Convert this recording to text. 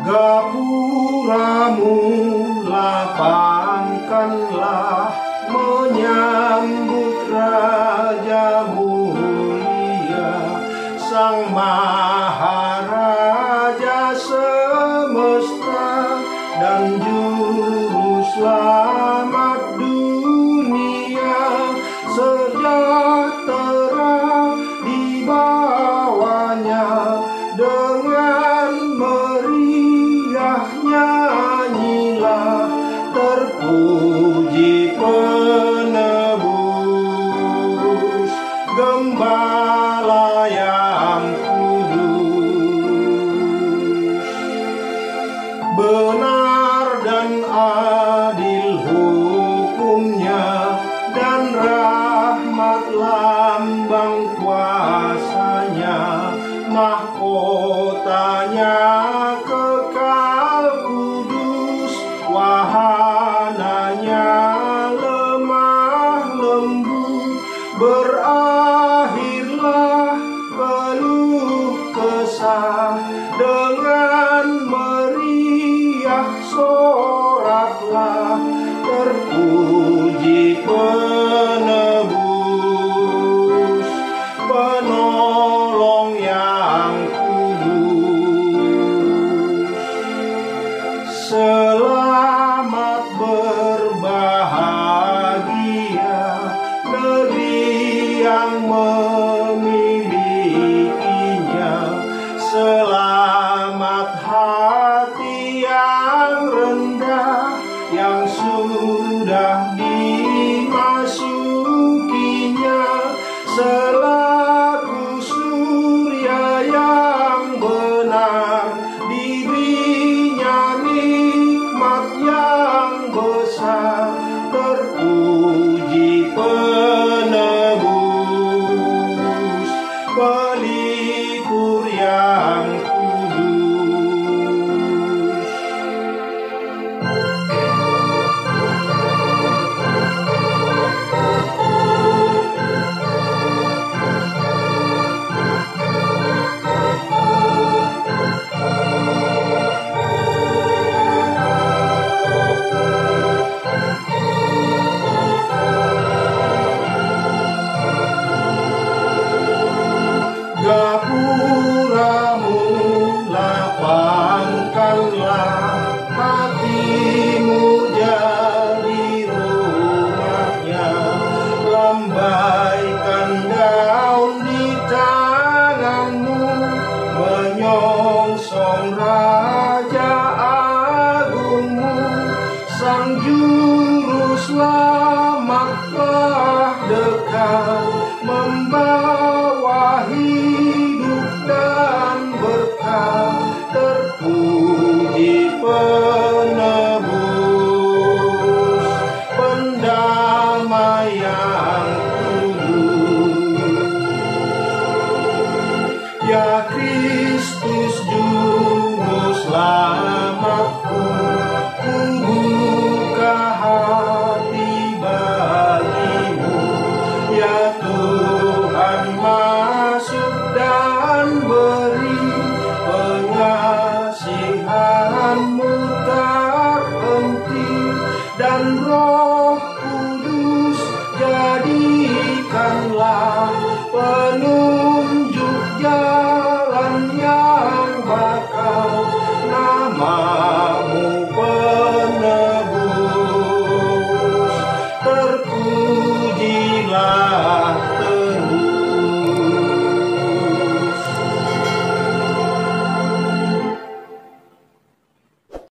Gapuramu lapangkanlah menyambut Raja mulia, Sang Maharaja semesta dan Juru Selamat dunia. Sejahtera di bawahnya, dengan meriah nyanyilah, terpuji penebus, Gembala yang kudus. Benar dan adil hukumnya, dan rahmat lambang kuasanya. Mahkotanya kekal kudus, wahananya lemah lembut. Berakhirlah keluh kesah, dengan meriah soraklah, terpuji penebus, penolong yang kudus. Selamat berbahagia negeri yang memilikinya. Selamat hati yang rendah, yang sudah dimasukinya. Selaku surya yang benar, diberinya nikmat yang besar, terpuji penebus, pelipur yang kudus. Gapuramu lapangkanlah, hatimu jadi rumahnya. Lambaikan daun di tanganmu, menyongsong